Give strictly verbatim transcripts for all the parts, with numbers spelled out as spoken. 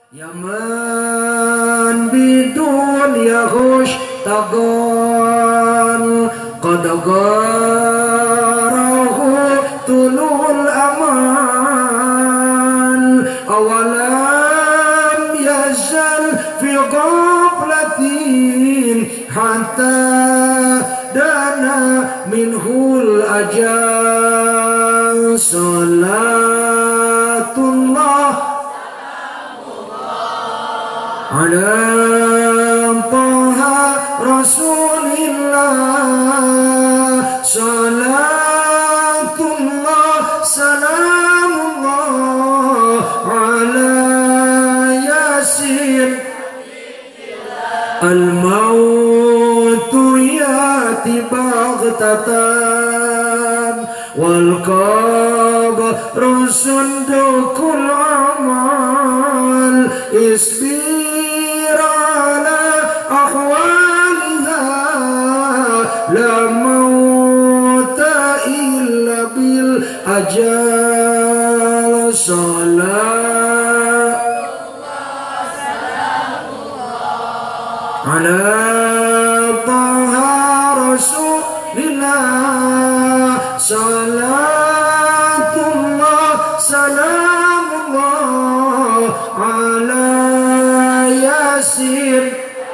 Yaman bidunya hushtagon qad gharahu tulul aman awalam yazal fi ghaflatin hatta dana minhul ajal salatullah ala Taha Rasulillah salatullah salamullah ala Yasin al-mautu yati baghtatan wal qabru sundukul amal isbi la mauta illa bil ajal salat ala Taha Rasulillah salatullah salamullah ala Yasin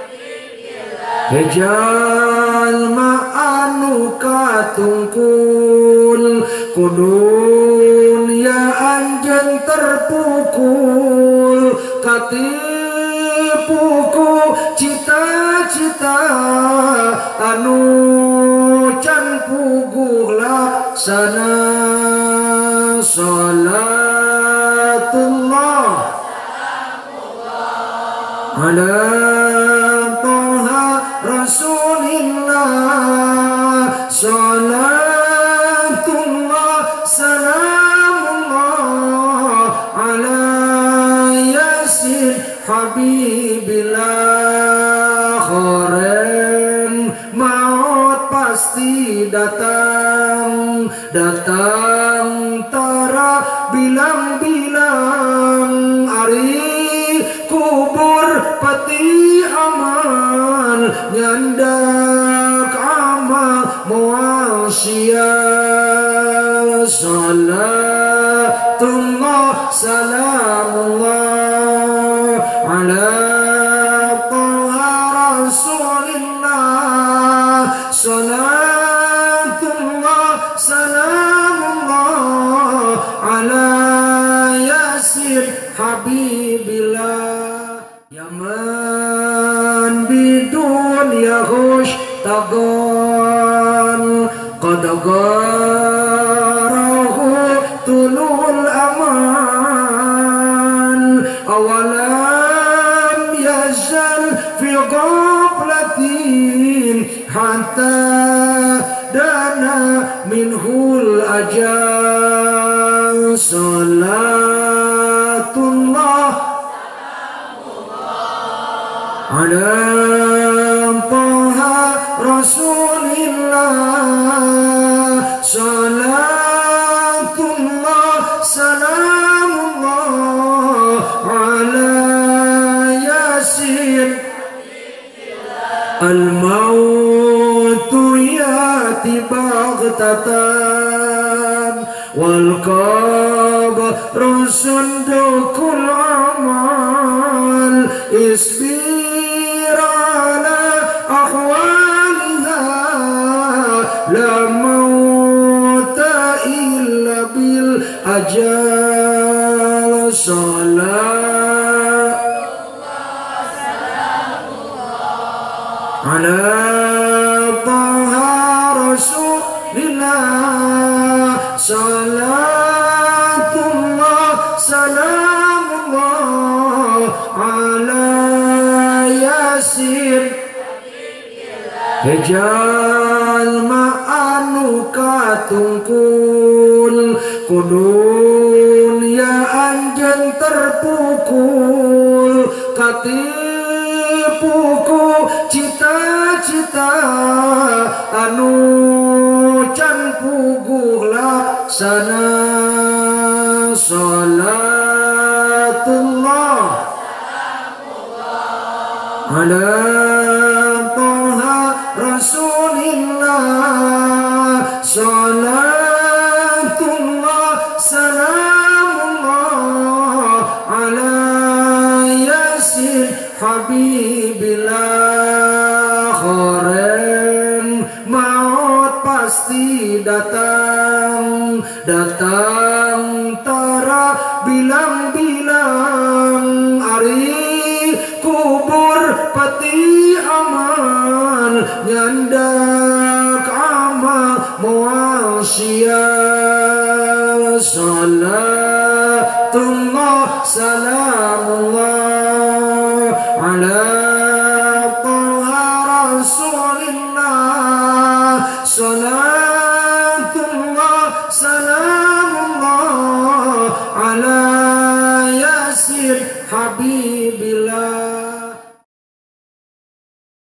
hijal ma'anu katungkul kudun ya anjen terpukul katipuku cita-cita anu can puguh laksana salatullah ala Rasulillah salatullah salamullah ala Yasin habibillah khoren maut pasti datang datang tara bilang-bilang ari kubur pati aman nyandak amal muasyal salatullah salamullah ala Taha Rasulillah salatullah salamullah ala Yasin habibillah Yaman bidunya hushtagon qad gharahu tulul aman awalam yazal fi ghaflatin hatta dana minhul ajal salatullah ala Taha Rasulillah salatullah salamullah ala Yasin al-mautu yati baghtatan wal qabru sundukul amal isbi la mauta illa bil ajal salat ala Taha Rasulillah salatullah salamullah ala Yasin hijal ma'anu katungkul kudun ya anjen terpukul katipuku cita-cita anu can puguh laksana salatullah ala Toha Rasulillah salatullah salamullah ala Yasin Habibillah. Khoren maut pasti datang, datang tara bilang-bilang ari kubur peti aman nyandak amal mual sial. Salatullah salamullah ala Toha Rasulillah salatullah salamullah ala Yasin Habibi